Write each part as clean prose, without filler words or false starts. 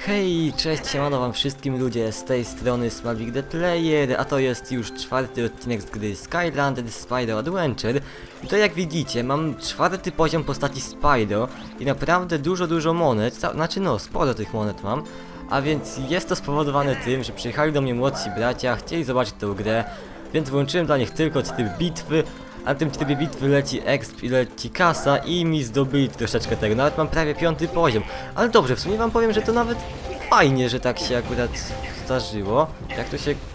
Hej, cześć, siemano wam wszystkim ludzie, z tej strony Smallvik the Player, a to jest już 4. odcinek z gry Skylanders Spyro Adventure. I to jak widzicie, mam 4. poziom postaci Spyro i naprawdę dużo monet, znaczy no, sporo tych monet mam. A więc jest to spowodowane tym, że przyjechali do mnie młodsi bracia, chcieli zobaczyć tę grę, więc włączyłem dla nich tylko tryb bitwy. A na tym trybie bitwy leci exp i leci kasa i mi zdobyli troszeczkę tego, nawet mam prawie 5. poziom. Ale dobrze, w sumie wam powiem, że to nawet fajnie, że tak się akurat zdarzyło. Jak to się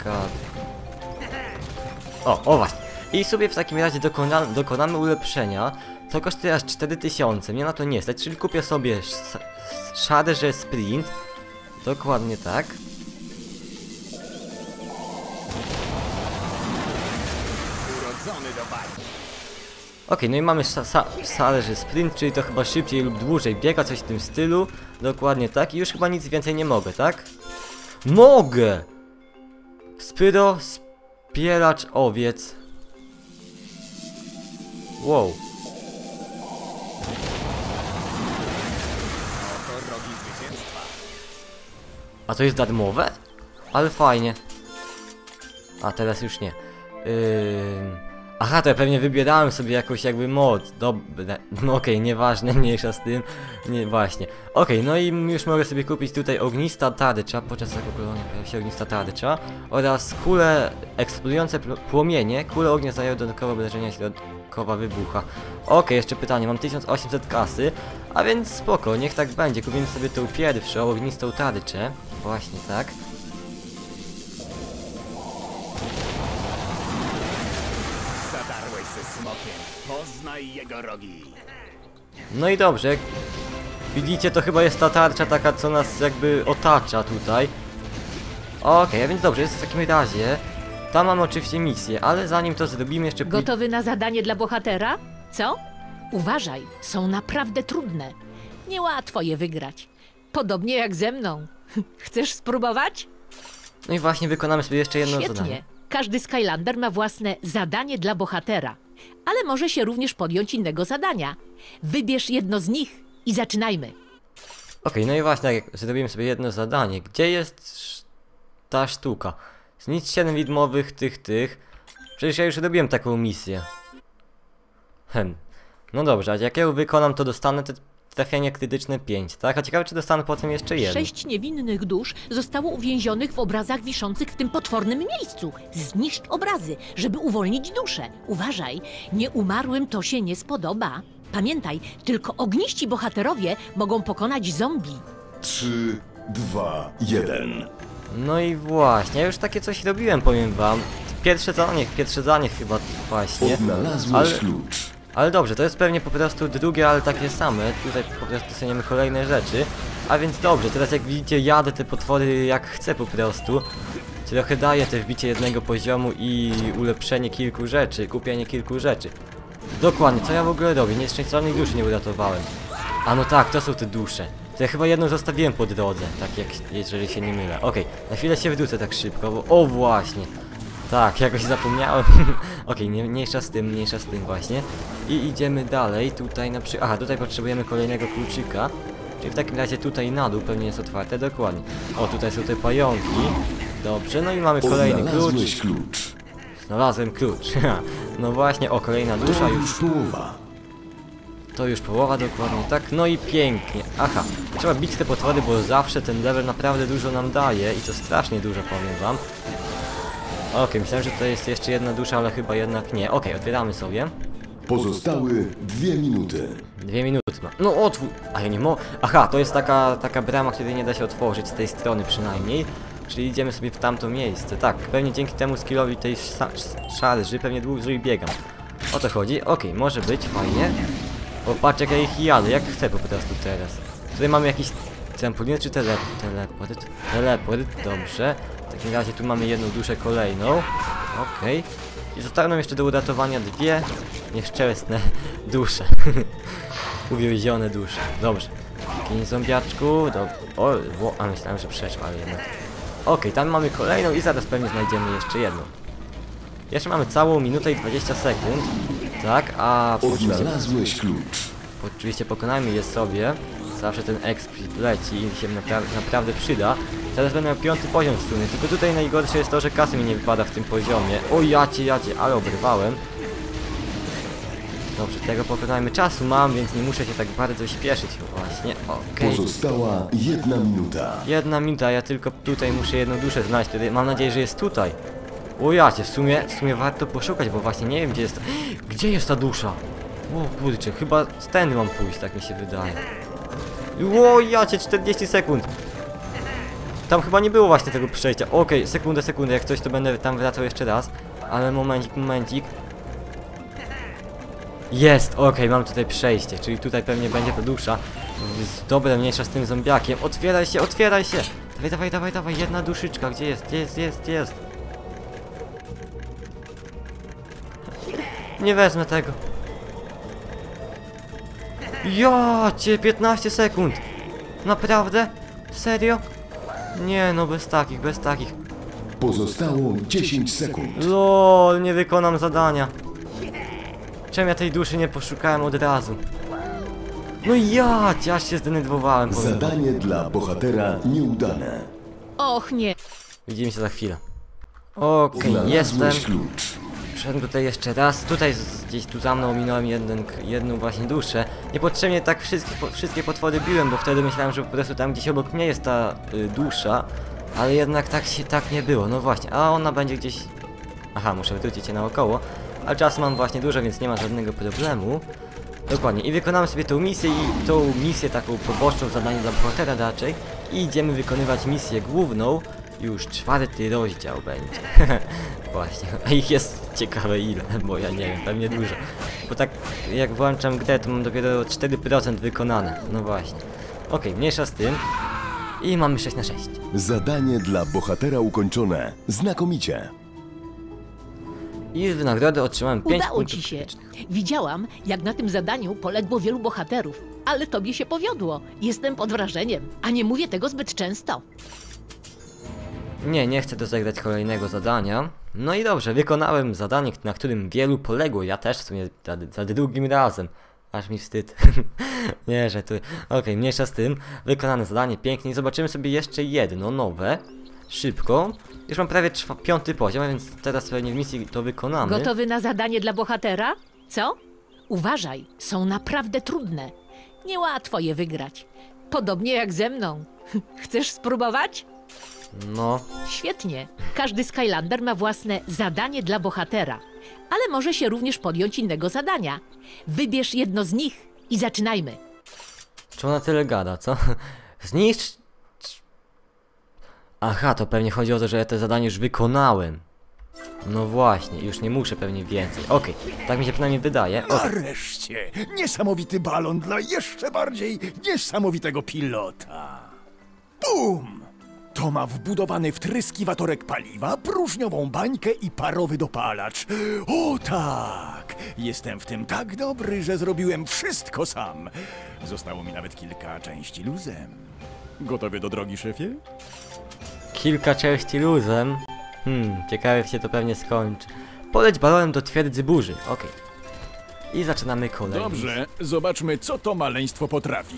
O właśnie. I sobie w takim razie dokonamy ulepszenia. To kosztuje aż 4000, mnie na to nie stać, czyli kupię sobie Charger Sprint. Dokładnie tak. Okej, no i mamy Charger Sprint, czyli to chyba szybciej lub dłużej biega, coś w tym stylu. Dokładnie tak i już chyba nic więcej nie mogę, tak? Mogę! Spyro, wspieracz owiec. Wow. A to jest darmowe? Ale fajnie. A teraz już nie. Aha, to ja pewnie wybierałem sobie jakąś jakby moc. Dobre. No okej, nieważne, mniejsza z tym. Nie, właśnie. Okej, no i już mogę sobie kupić tutaj ognista tarcza. Podczas zakupywania pojawia się ognista tarcza. Oraz kule eksplodujące płomienie. Kule ognia zdają dodatkowe obrażenia, środkowa wybucha. Okej, jeszcze pytanie. Mam 1800 kasy. A więc spoko, niech tak będzie. Kupimy sobie tą pierwszą ognistą tarczę. Właśnie tak. Poznaj jego rogi. No i dobrze. Widzicie, to chyba jest ta tarcza taka, co nas jakby otacza tutaj. Okej, a więc dobrze, jest w takim razie. Tam mam oczywiście misję, ale zanim to zrobimy jeszcze... Gotowy na zadanie dla bohatera? Co? Uważaj, są naprawdę trudne. Niełatwo je wygrać. Podobnie jak ze mną. Chcesz spróbować? No i właśnie wykonamy sobie jeszcze jedno Świetnie. zadanie. Każdy Skylander ma własne zadanie dla bohatera. Ale może się również podjąć innego zadania. Wybierz jedno z nich i zaczynajmy. Okej, no i właśnie, jak zrobimy sobie jedno zadanie. Gdzie jest ta sztuka? Znicz 7 widmowych tych. Przecież ja już robiłem taką misję. No dobrze, a jak ja ją wykonam, to dostanę te trafienie krytyczne 5, tak? A ciekawe, czy dostanę potem jeszcze 1. 6 niewinnych dusz zostało uwięzionych w obrazach wiszących w tym potwornym miejscu. Zniszcz obrazy, żeby uwolnić duszę. Uważaj, nieumarłym to się nie spodoba. Pamiętaj, tylko ogniści bohaterowie mogą pokonać zombie. 3, 2, 1. No i właśnie, ja już takie coś robiłem, powiem wam. Pierwsze zadanie chyba właśnie. Odnalazłeś klucz. Ale dobrze, to jest pewnie po prostu drugie, ale takie same. Tutaj po prostu dostaniemy kolejne rzeczy. A więc dobrze, teraz jak widzicie, jadę te potwory jak chcę po prostu. Trochę daję te wbicie jednego poziomu i ulepszenie kilku rzeczy, kupienie kilku rzeczy. Dokładnie, co ja w ogóle robię? Nieszczęśliwej duszy nie uratowałem. A no tak, to są te dusze. To ja chyba jedną zostawiłem po drodze, tak jak, jeżeli się nie mylę. Okej, na chwilę się wrócę tak szybko, bo... O właśnie! Tak, jakoś zapomniałem. Okej, mniejsza z tym właśnie. I idziemy dalej, tutaj na przykład... Aha, tutaj potrzebujemy kolejnego kluczyka. Czyli w takim razie tutaj na dół pewnie jest otwarte, dokładnie. O, tutaj są te pająki. Dobrze, no i mamy kolejny klucz. Znalazłem klucz. No właśnie, o, kolejna dusza już. Połowa. To już połowa, dokładnie tak. No i pięknie. Aha, trzeba bić te potwory, bo zawsze ten level naprawdę dużo nam daje. I to strasznie dużo, powiem wam. Okej, myślałem, że tutaj jest jeszcze jedna dusza, ale chyba jednak nie. Okej, otwieramy sobie. Pozostały 2 minuty. 2 minuty ma. No otwórz. A ja nie mogę. Aha, to jest taka brama, której nie da się otworzyć z tej strony przynajmniej. Czyli idziemy sobie w tamto miejsce. Tak, pewnie dzięki temu skillowi tej szarży pewnie dłużej biegam. O to chodzi. Okej, może być, fajnie. Popatrz jak ja ich jadę, jak chcę po prostu teraz. Tutaj mamy jakiś trampolin czy teleport? Teleport, dobrze. W takim razie tu mamy jedną duszę kolejną. Okej. I zostały nam jeszcze do uratowania 2 nieszczęsne dusze. Uwięzione dusze. Dobrze. Kiń zombiaczku. A myślałem, że przeszło, ale jednak. Okej, tam mamy kolejną i zaraz pewnie znajdziemy jeszcze jedną. Jeszcze mamy całą minutę i 20 sekund. Tak, a Odnalazłeś klucz. oczywiście pokonajmy je sobie. Zawsze ten exp leci i się naprawdę przyda. Teraz będę miał 5. poziom w sumie, tylko tutaj najgorsze jest to, że kasy mi nie wypada w tym poziomie. O jacie, ale oberwałem. Dobrze, tego pokonajmy. Czasu mam, więc nie muszę się tak bardzo śpieszyć właśnie. Okej. Pozostała 1 minuta. 1 minuta, ja tylko tutaj muszę jedną duszę znaleźć, tutaj mam nadzieję, że jest tutaj. O jacie, w sumie warto poszukać, bo właśnie nie wiem gdzie jest. Gdzie jest ta dusza? O kurczę, chyba tędy mam pójść, tak mi się wydaje. O jacie, 40 sekund. Tam chyba nie było właśnie tego przejścia. Okej, sekundę, jak coś to będę tam wracał jeszcze raz. Ale momencik. Jest, okej, mam tutaj przejście, czyli tutaj pewnie będzie ta dusza. Dobra, mniejsza z tym zombiakiem. Otwieraj się! Dawaj, jedna duszyczka, gdzie jest? Nie wezmę tego. Jacie, 15 sekund. Naprawdę? Serio? Nie no, bez takich. Pozostało 10 sekund. LOL, nie wykonam zadania. Czemu ja tej duszy nie poszukałem od razu? No jacie, aż się zdenerwowałem. Zadanie dla bohatera nieudane. Och nie. Widzimy się za chwilę. Okej, jestem. Znalazłeś klucz. Przyszedłem tutaj jeszcze raz. Tutaj gdzieś tu za mną minąłem jedną właśnie duszę. Niepotrzebnie tak wszystkie potwory biłem, bo wtedy myślałem, że po prostu tam gdzieś obok mnie jest ta dusza. Ale jednak tak nie było. No właśnie, a ona będzie gdzieś... Aha, muszę wrócić się naokoło. Ale czasu mam właśnie dużo, więc nie ma żadnego problemu. Dokładnie. I wykonamy sobie tą misję i tą misję taką poboczną, zadanie dla bohatera raczej. I idziemy wykonywać misję główną. Już 4. rozdział będzie. Właśnie. A ich jest ciekawe ile, bo ja nie wiem, tam nie dużo. Bo tak jak włączam grę, to mam dopiero 4% wykonane. No właśnie. Okej, mniejsza z tym. I mamy 6 na 6. Zadanie dla bohatera ukończone. Znakomicie. I w nagrodę otrzymałem 5 Udało punktów ci się. krytycznych. Widziałam, jak na tym zadaniu poległo wielu bohaterów, ale tobie się powiodło. Jestem pod wrażeniem, a nie mówię tego zbyt często. Nie chcę rozegrać kolejnego zadania. No i dobrze, wykonałem zadanie, na którym wielu poległo. Ja też w sumie za drugim razem. Aż mi wstyd. Nie, że tu... Okej, mniejsza z tym. Wykonane zadanie, pięknie. I zobaczymy sobie jeszcze jedno nowe. Szybko. Już mam prawie 5. poziom, więc teraz pewnie w misji to wykonamy. Gotowy na zadanie dla bohatera? Co? Uważaj, są naprawdę trudne. Niełatwo je wygrać. Podobnie jak ze mną. Chcesz spróbować? No, Świetnie. Każdy Skylander ma własne zadanie dla bohatera, ale może się również podjąć innego zadania. Wybierz jedno z nich i zaczynajmy. czy ona tyle gada, co? Zniszcz... Aha, to pewnie chodzi o to, że ja te zadanie już wykonałem. No właśnie, już nie muszę pewnie więcej. Okej, tak mi się przynajmniej wydaje. Nareszcie! Niesamowity balon dla jeszcze bardziej niesamowitego pilota. Bum! To ma wbudowany wtryskiwatorek paliwa, próżniową bańkę i parowy dopalacz. O tak! Jestem w tym tak dobry, że zrobiłem wszystko sam. Zostało mi nawet kilka części luzem. Gotowy do drogi, szefie? Kilka części luzem. Ciekawe jak się to pewnie skończy. Poleć balonem do twierdzy burzy. Okej. I zaczynamy kolejny. Dobrze, zobaczmy, co to maleństwo potrafi.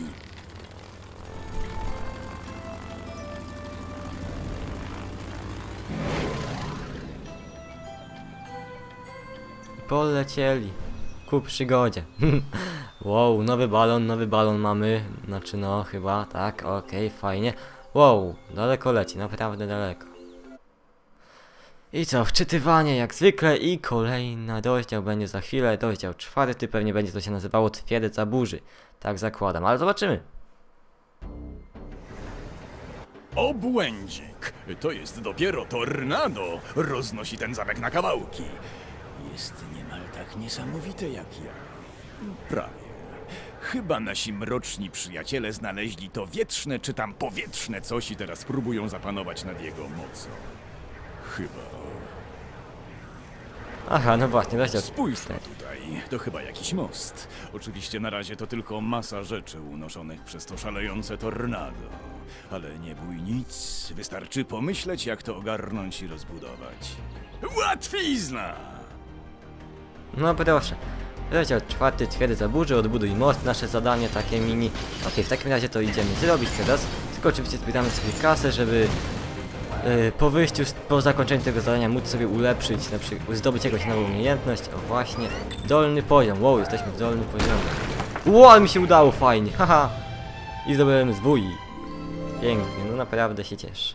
Polecieli. Ku przygodzie. Wow, nowy balon mamy. Znaczy no, chyba, tak, okej, fajnie. Wow, daleko leci, naprawdę daleko. I co, wczytywanie jak zwykle i kolejny rozdział będzie za chwilę, rozdział 4, pewnie będzie to się nazywało Twierdza burzy. Tak zakładam, ale zobaczymy. Obłędzik! To jest dopiero tornado! Roznosi ten zamek na kawałki. Jest niemal tak niesamowite jak ja. Prawie. Chyba nasi mroczni przyjaciele znaleźli to wietrzne czy tam powietrzne coś i teraz próbują zapanować nad jego mocą. Chyba. Aha, no właśnie, rozdział. Spójrz no tutaj, to chyba jakiś most. Oczywiście na razie to tylko masa rzeczy unoszonych przez to szalejące tornado. Ale nie bój nic, wystarczy pomyśleć jak to ogarnąć i rozbudować. Łatwizna! No proszę. Rozdział 4, twierdza burzy, odbuduj most, nasze zadanie takie mini. Okej, w takim razie to idziemy zrobić teraz. Tylko oczywiście zbieramy sobie kasę, żeby po wyjściu, po zakończeniu tego zadania móc sobie ulepszyć, na przykład zdobyć jakąś nową umiejętność. O właśnie, dolny poziom. Wow, jesteśmy w dolnym poziomie. Wow, ale mi się udało, fajnie, haha. I zdobyłem zwój. Pięknie, no naprawdę się cieszę.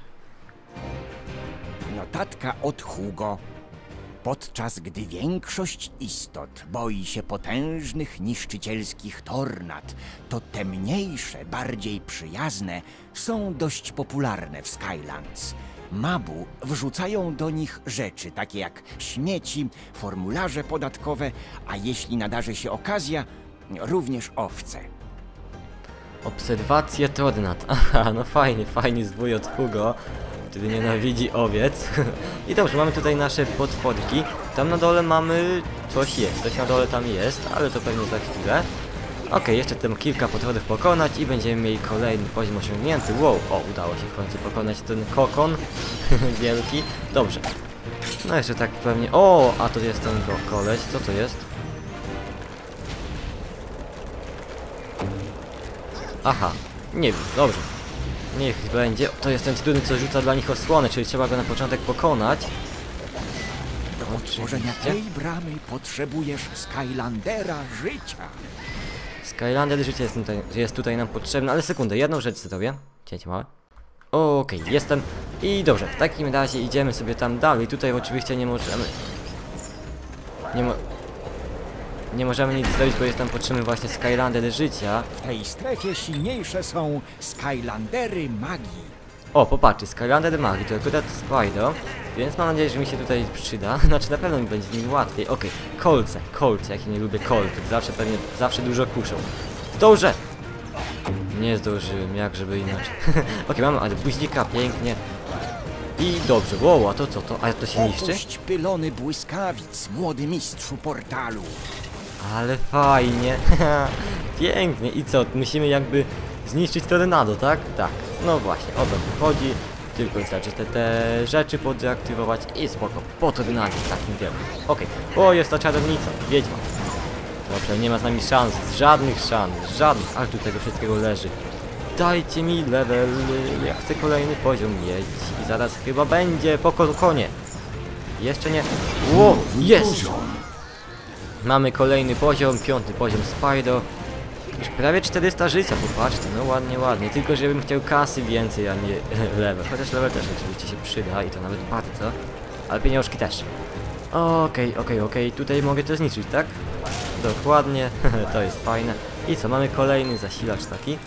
Notatka od Hugo. Podczas gdy większość istot boi się potężnych, niszczycielskich tornad, to te mniejsze, bardziej przyjazne są dość popularne w Skylands. Mabu wrzucają do nich rzeczy takie jak śmieci, formularze podatkowe, a jeśli nadarzy się okazja, również owce. Obserwacje tornad. Aha, no fajnie, fajnie zwój od Hugo, który nienawidzi owiec. I dobrze, mamy tutaj nasze potworki. Tam na dole mamy coś jest, coś na dole tam jest, ale to pewnie za chwilę. Okej, jeszcze tam kilka potworów pokonać i będziemy mieli kolejny poziom osiągnięty. Wow, o, udało się w końcu pokonać ten kokon wielki. Dobrze. No jeszcze tak pewnie... O, a to jest ten koleś, co to jest? Aha, nie wiem, dobrze. Niech będzie. To jest ten trudny, co rzuca dla nich osłonę, czyli trzeba go na początek pokonać. Do otworzenia tej bramy potrzebujesz Skylandera życia. Skylander życie jest tutaj nam potrzebne, ale sekundę, jedną rzecz zrobię. Cięcie małe. Okej, jestem. I dobrze, w takim razie idziemy sobie tam dalej. Tutaj oczywiście nie możemy... Nie możemy nic zrobić, bo jest nam potrzebny właśnie Skylander życia. W tej strefie silniejsze są Skylandery magii. O, popatrzcie, Skylander magii, to akurat Spyro, więc mam nadzieję, że mi się tutaj przyda. Znaczy na pewno mi będzie z nim łatwiej. Okej, kolce, jak ja nie lubię kolców, zawsze dużo kuszą. Zdążę! Nie zdążyłem, jak żeby inaczej. Okej, mamy arbuzika, pięknie. I dobrze, wow, a to co to? A to się niszczy? Opuść pylony błyskawic, młody mistrzu portalu. Ale fajnie, pięknie. I co, musimy jakby zniszczyć tornado, tak? Tak, no właśnie, o to chodzi. Tylko wystarczy te rzeczy poddeaktywować i spoko, po tornadzie takim wielkim. Okej, o, jest ta czarownica, wiedźma. Dobrze, nie ma z nami szans, żadnych szans, żadnych, ale tu tego wszystkiego leży. Dajcie mi level, ja chcę kolejny poziom mieć i zaraz chyba będzie po konie. Jeszcze nie, ło, jest! Mamy kolejny poziom, 5. poziom Spyro. Już prawie 400 życia, popatrzcie, no ładnie, ładnie. Tylko żebym chciał kasy więcej, a nie level. Chociaż level też oczywiście się przyda i to nawet bardzo. Ale pieniążki też. Okej, tutaj mogę to zniszczyć, tak? Dokładnie, to jest fajne. I co, mamy kolejny zasilacz taki.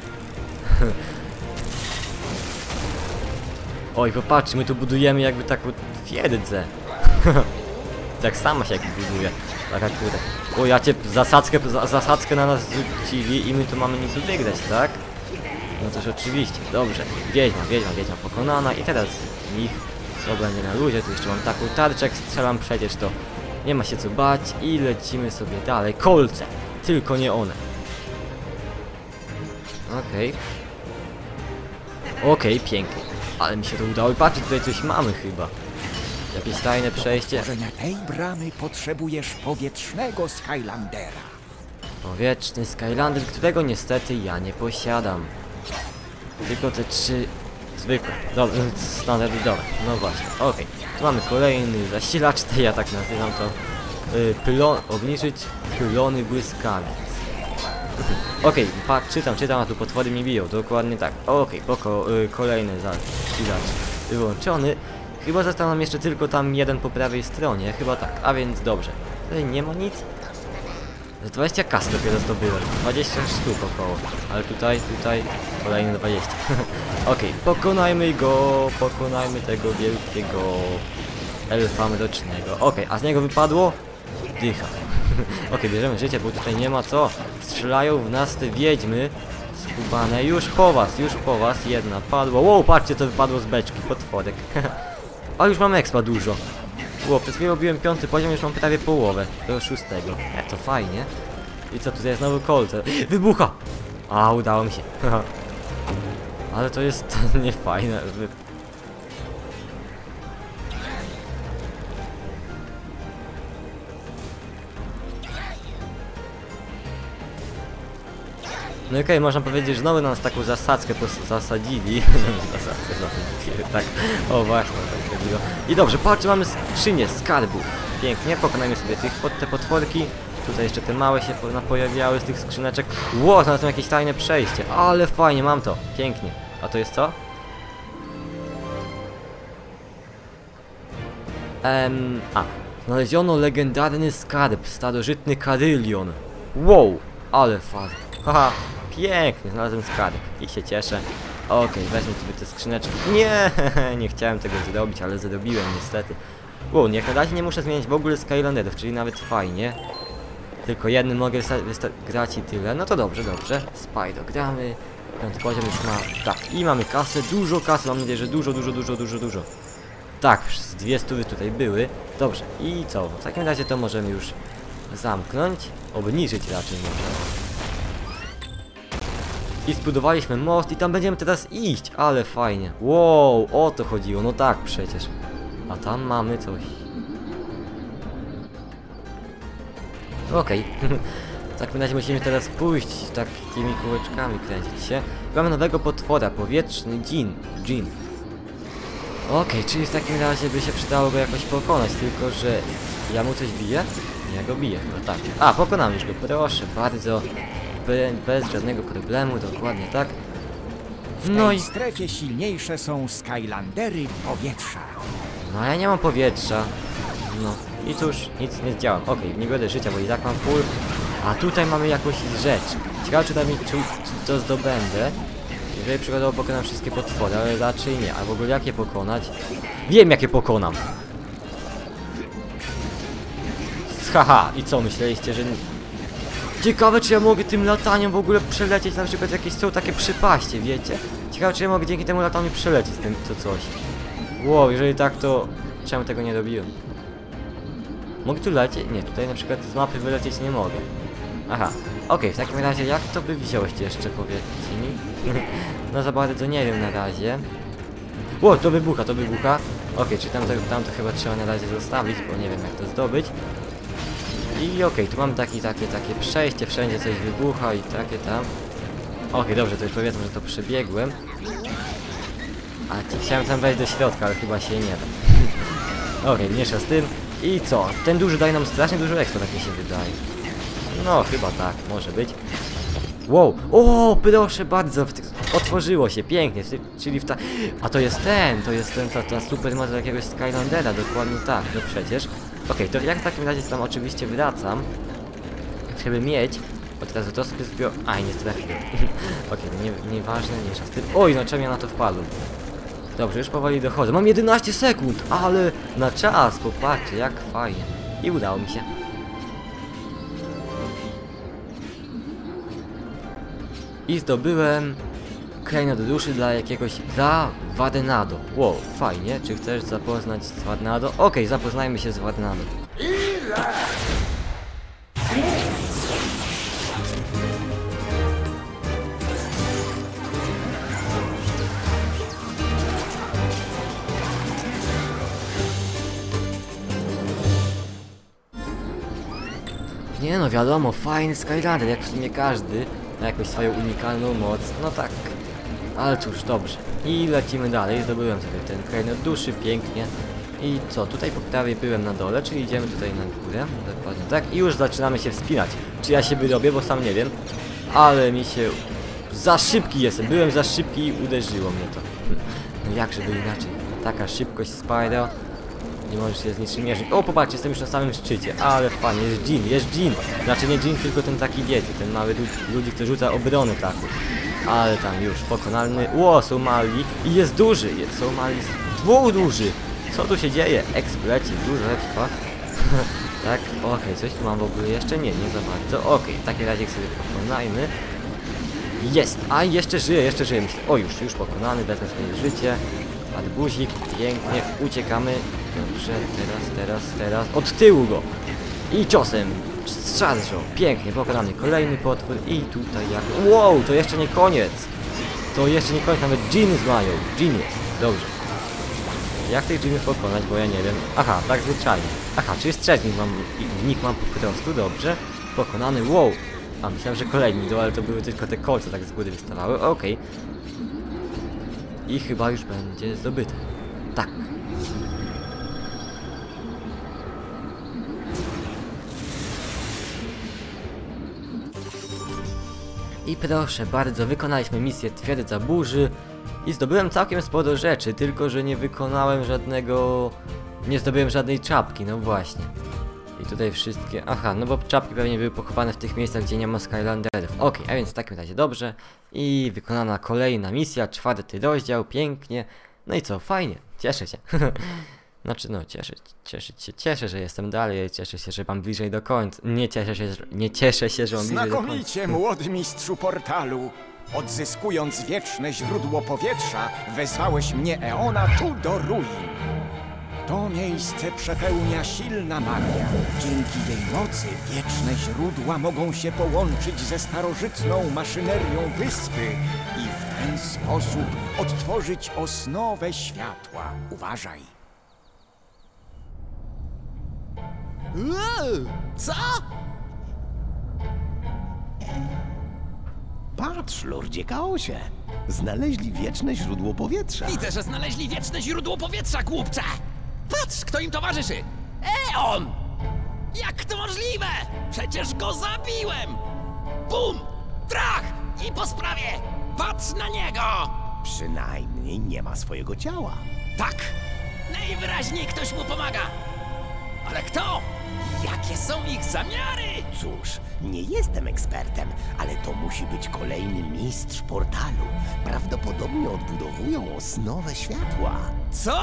Oj, popatrzcie, my tu budujemy jakby taką twierdzę. Tak sama się jakby buduje. Tak akurat. O, ja cię zasadzkę na nas rzucili i my tu mamy nic wygrać, tak? No toż oczywiście, dobrze. Wiedźma pokonana i teraz ich to będzie na luzie. Tu jeszcze mam taką tarczę, jak strzelam przecież to nie ma się co bać i lecimy sobie dalej. Kolce, tylko nie one. Okej, pięknie. Ale mi się to udało i patrzcie, tutaj coś mamy chyba. Jakieś tajne przejście. Do otworzenia tej bramy potrzebujesz powietrznego Skylandera. Powietrzny Skylander, którego niestety ja nie posiadam. Tylko te 3 zwykłe, standardowe. No właśnie, okej. Tu mamy kolejny zasilacz, to ja tak nazywam to. Obniżyć pylony błyskawic. Okej, czytam, a tu potwory mi biją, dokładnie tak. Okej, kolejny zasilacz wyłączony. Chyba został nam jeszcze tylko tam jeden po prawej stronie, chyba tak, a więc dobrze. Tutaj nie ma nic. Z 20 kas dopiero zdobyłem, 20 sztuk około, ale tutaj kolejne 20. Okej, pokonajmy tego wielkiego elfa mrocznego. Okej, a z niego wypadło? Dycha. Okej, bierzemy życie, bo tutaj nie ma co. Strzelają w nas te wiedźmy skubane. Już po was, jedna padła. Wow, patrzcie, co wypadło z beczki, potworek. A już mam expa dużo. Ło, przed chwilą robiłem 5. poziom, już mam prawie połowę do 6. To fajnie. I co, tutaj jest znowu kolce. Wybucha! A, udało mi się. Ale to jest niefajne. No i okej, można powiedzieć, że znowu nas taką zasadzkę zasadzili. Tak, o właśnie, tak robiło. I dobrze, patrz, mamy skrzynię skarbów. Pięknie, pokonajmy sobie te potworki. Tutaj jeszcze te małe się pojawiały z tych skrzyneczek. Ło, znalazłem jakieś tajne przejście, ale fajnie, mam to, pięknie. A to jest co? Znaleziono legendarny skarb, starożytny karylion. Wow, ale fajnie. Haha, pięknie, znalazłem skarb i się cieszę. Okej, weźmy sobie te skrzyneczki. Nie, nie chciałem tego zrobić, ale zrobiłem niestety. Wow, jak na razie nie muszę zmieniać w ogóle Skylanderów, czyli nawet fajnie. Tylko jednym mogę grać i tyle. No to dobrze, dobrze. Spyro gramy. 5. poziom już ma. Tak, i mamy kasę, dużo kasy. Mam nadzieję, że dużo. Tak, z 200 tutaj były. Dobrze, i co? W takim razie to możemy już zamknąć. Obniżyć raczej może. I zbudowaliśmy most i tam będziemy teraz iść. Ale fajnie. Wow, o to chodziło. No tak przecież. A tam mamy coś. Okej. W takim razie musimy teraz pójść takimi kółeczkami kręcić się. Mamy nowego potwora, powietrzny dżin. Okej, czyli w takim razie by się przydało go jakoś pokonać, tylko że ja mu coś biję? Ja go biję chyba, tak. A, pokonam już go, proszę bardzo. Bez żadnego problemu, dokładnie tak. No i w tej strefie silniejsze są Skylandery powietrza. No ja nie mam powietrza. No i cóż, nic nie zdziałam. Okej, nie będę życia, bo i tak mam full. A tutaj mamy jakąś rzecz. Ciekawe czy to zdobędę. Jeżeli przykładowo pokonam wszystkie potwory, ale raczej nie. A w ogóle jakie pokonać? Wiem jakie pokonam. Haha, i co myśleliście, że... Ciekawe czy ja mogę tym lataniem w ogóle przelecieć, na przykład jakieś są takie przypaście, wiecie? Ciekawe czy ja mogę dzięki temu lataniu przelecieć tym to coś. Wow, jeżeli tak to... Czemu tego nie robiłem? Mogę tu lecieć? Nie, tutaj na przykład z mapy wylecieć nie mogę. Aha, okej, w takim razie jak to by wziąć jeszcze, powiedzcie mi? No za bardzo nie wiem na razie. Ło, to wybucha. Okej, czyli tam to chyba trzeba na razie zostawić, bo nie wiem jak to zdobyć. I okej, tu mam takie przejście, wszędzie coś wybucha i takie tam. Okej, dobrze, to już powiedzmy, że to przebiegłem. A chciałem tam wejść do środka, ale chyba się nie da. Okej, mniejsza z tym. I co? Ten duży daje nam strasznie dużo ekstra, tak mi się wydaje. No, chyba tak, może być. Wow, o, proszę bardzo, otworzyło się, pięknie, czyli A to jest ta super moc jakiegoś Skylandera, dokładnie tak, no przecież. Okej, to jak w takim razie tam oczywiście wracam, żeby mieć, od razu to sobie zbiorę... Aj, nie trafiłem. Okej, nieważne, mniejsza z tym. Oj, no czemu ja na to wpadłem? Dobrze, już powoli dochodzę. Mam 11 sekund, ale na czas, popatrzcie, jak fajnie. I udało mi się. I zdobyłem klejnot duszy dla jakiegoś Wardenado. Wow, fajnie. Czy chcesz zapoznać z Wardenado? Okej, zapoznajmy się z Wardenado. Nie no, wiadomo, fajny Skylander, jak w sumie każdy ma jakąś swoją unikalną moc, no tak. Ale cóż, dobrze. I lecimy dalej, zdobyłem sobie ten klejnot duszy, pięknie. I co, tutaj po prawej byłem na dole, czyli idziemy tutaj na górę, dokładnie tak. I już zaczynamy się wspinać. Czy ja się wyrobię, bo sam nie wiem. Ale mi się... Za szybki jestem, byłem za szybki i uderzyło mnie to. No jakże by inaczej. Taka szybkość Spyro. Nie możesz się z niczym mierzyć. O, popatrzcie, jestem już na samym szczycie. Ale fajnie, jest Jin. Znaczy nie Jin, tylko ten taki wiecie, ten mały ludzik, który rzuca obrony taką. Ale tam już pokonalny. Ło, są mali. I jest duży. Są mali. Dwóch duży. Co tu się dzieje? Exp leci, dużo expa. Tak, okej, coś tu mam w ogóle jeszcze? Nie za bardzo. Okej, w takim razie sobie pokonajmy. Jest! A jeszcze żyje, myślę. O, już pokonany, wezmę swoje życie. Arbuzik, pięknie, uciekamy. Dobrze, teraz. Od tyłu go! I ciosem! Strzałą, pięknie, pokonany kolejny potwór i tutaj jak... Wow, to jeszcze nie koniec! Nawet dżiny mają. Dżin jest, dobrze. Jak tych dżinów pokonać, bo ja nie wiem. Aha, tak zwyczajnie. Aha, czyli strzeć w nich mam po prostu, dobrze. Pokonany, wow! A, myślałem, że kolejny dół, ale to były tylko te kolce tak z góry wystawały. Okej. I chyba już będzie zdobyte. Tak. I proszę bardzo, wykonaliśmy misję Twierdza Burzy i zdobyłem całkiem sporo rzeczy, tylko że nie wykonałem żadnego... Nie zdobyłem żadnej czapki, no właśnie. I tutaj wszystkie... Aha, no bo czapki pewnie były pochowane w tych miejscach, gdzie nie ma Skylanderów. Okej, a więc w takim razie dobrze. I wykonana kolejna misja, 4. rozdział, pięknie. No i co, fajnie, cieszę się. Znaczy, no, cieszę, że jestem dalej, cieszę się, że mam bliżej do końca. Nie cieszę się, że mam bliżej do końca. Znakomicie, młody mistrzu portalu. Odzyskując wieczne źródło powietrza, wezwałeś mnie Eona tu do ruin. To miejsce przepełnia silna magia. Dzięki jej mocy wieczne źródła mogą się połączyć ze starożytną maszynerią wyspy i w ten sposób odtworzyć osnowę światła. Uważaj. Co? Patrz, lordzie Chaosie. Znaleźli wieczne źródło powietrza. Widzę, że znaleźli wieczne źródło powietrza, głupcze! Patrz, kto im towarzyszy! Eon! Jak to możliwe? Przecież go zabiłem! Bum! Trach! I po sprawie! Patrz na niego! Przynajmniej nie ma swojego ciała. Tak! Najwyraźniej ktoś mu pomaga! Ale kto? Jakie są ich zamiary? Cóż, nie jestem ekspertem, ale to musi być kolejny mistrz portalu. Prawdopodobnie odbudowują osnowę światła. Co?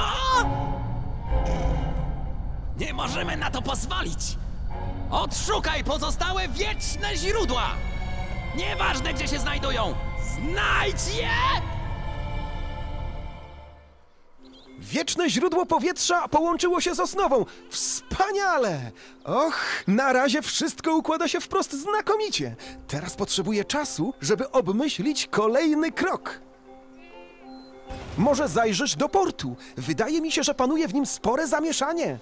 Nie możemy na to pozwolić! Odszukaj pozostałe wieczne źródła! Nieważne, gdzie się znajdują! Znajdź je! Wieczne źródło powietrza połączyło się z osnową. Wspaniale! Och, na razie wszystko układa się wprost znakomicie. Teraz potrzebuję czasu, żeby obmyślić kolejny krok. Może zajrzysz do portu. Wydaje mi się, że panuje w nim spore zamieszanie.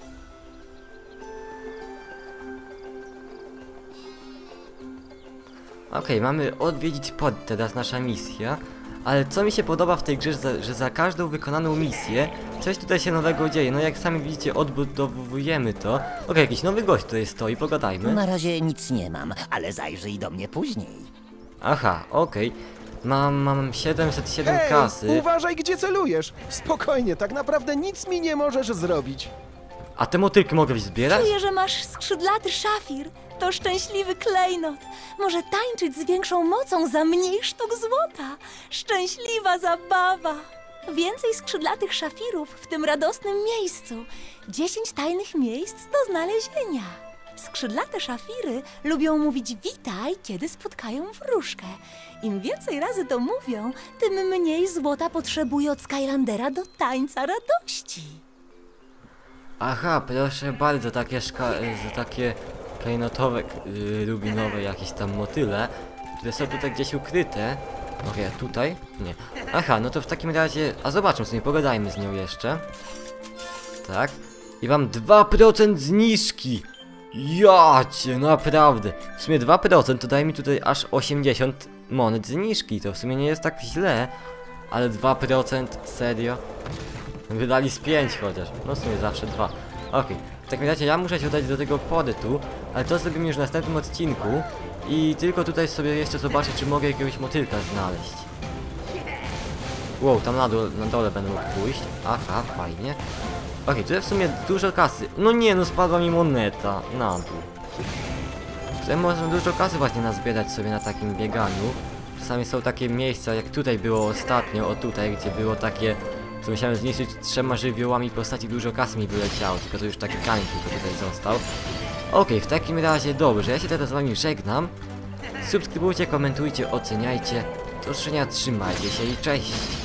Okej, mamy odwiedzić port, teraz nasza misja. Ale co mi się podoba w tej grze, że za każdą wykonaną misję coś tutaj się nowego dzieje. No jak sami widzicie, odbudowujemy to. Okej, jakiś nowy gość tutaj stoi, pogadajmy. Na razie nic nie mam, ale zajrzyj do mnie później. Aha, okej. Mam 707 Hej, kasy. uważaj, gdzie celujesz. Spokojnie, tak naprawdę nic mi nie możesz zrobić. A te motylki mogę zbierać? Czuję, że masz skrzydlaty szafir. To szczęśliwy klejnot. Może tańczyć z większą mocą za mniej sztuk złota. Szczęśliwa zabawa. Więcej skrzydlatych szafirów w tym radosnym miejscu. 10 tajnych miejsc do znalezienia. Skrzydlate szafiry lubią mówić witaj, kiedy spotkają wróżkę. Im więcej razy to mówią, tym mniej złota potrzebuje od Skylandera do tańca radości. Aha, proszę bardzo, takie klejnotowe, rubinowe jakieś tam motyle, które są tutaj gdzieś ukryte. Okej, tutaj? Nie. Aha, no to w takim razie... A zobaczmy sobie, pogadajmy z nią jeszcze. Tak. I mam 2% zniżki! Jacie, naprawdę! W sumie 2% to daje mi tutaj aż 80 monet zniżki. To w sumie nie jest tak źle. Ale 2%? Serio? Wydali z 5 chociaż. No w sumie zawsze 2. Okej. W takim razie ja muszę się udać do tego portu, ale to zrobimy już w następnym odcinku. I tylko tutaj sobie jeszcze zobaczę, czy mogę jakiegoś motylka znaleźć. Wow, tam na dole będę mógł pójść. Aha, fajnie. Okej, tutaj w sumie dużo kasy. No nie, no spadła mi moneta na dół. Tutaj można dużo kasy właśnie nazbierać sobie na takim bieganiu. Czasami są takie miejsca, jak tutaj było ostatnio, o tutaj, gdzie było takie... To musiałem zniszczyć 3 żywiołami postaci, dużo kasy mi wyleciało, tylko to już taki kamień tylko tutaj został. Okej, w takim razie dobrze, ja się teraz z wami żegnam. Subskrybujcie, komentujcie, oceniajcie. Do usłyszenia, trzymajcie się i cześć!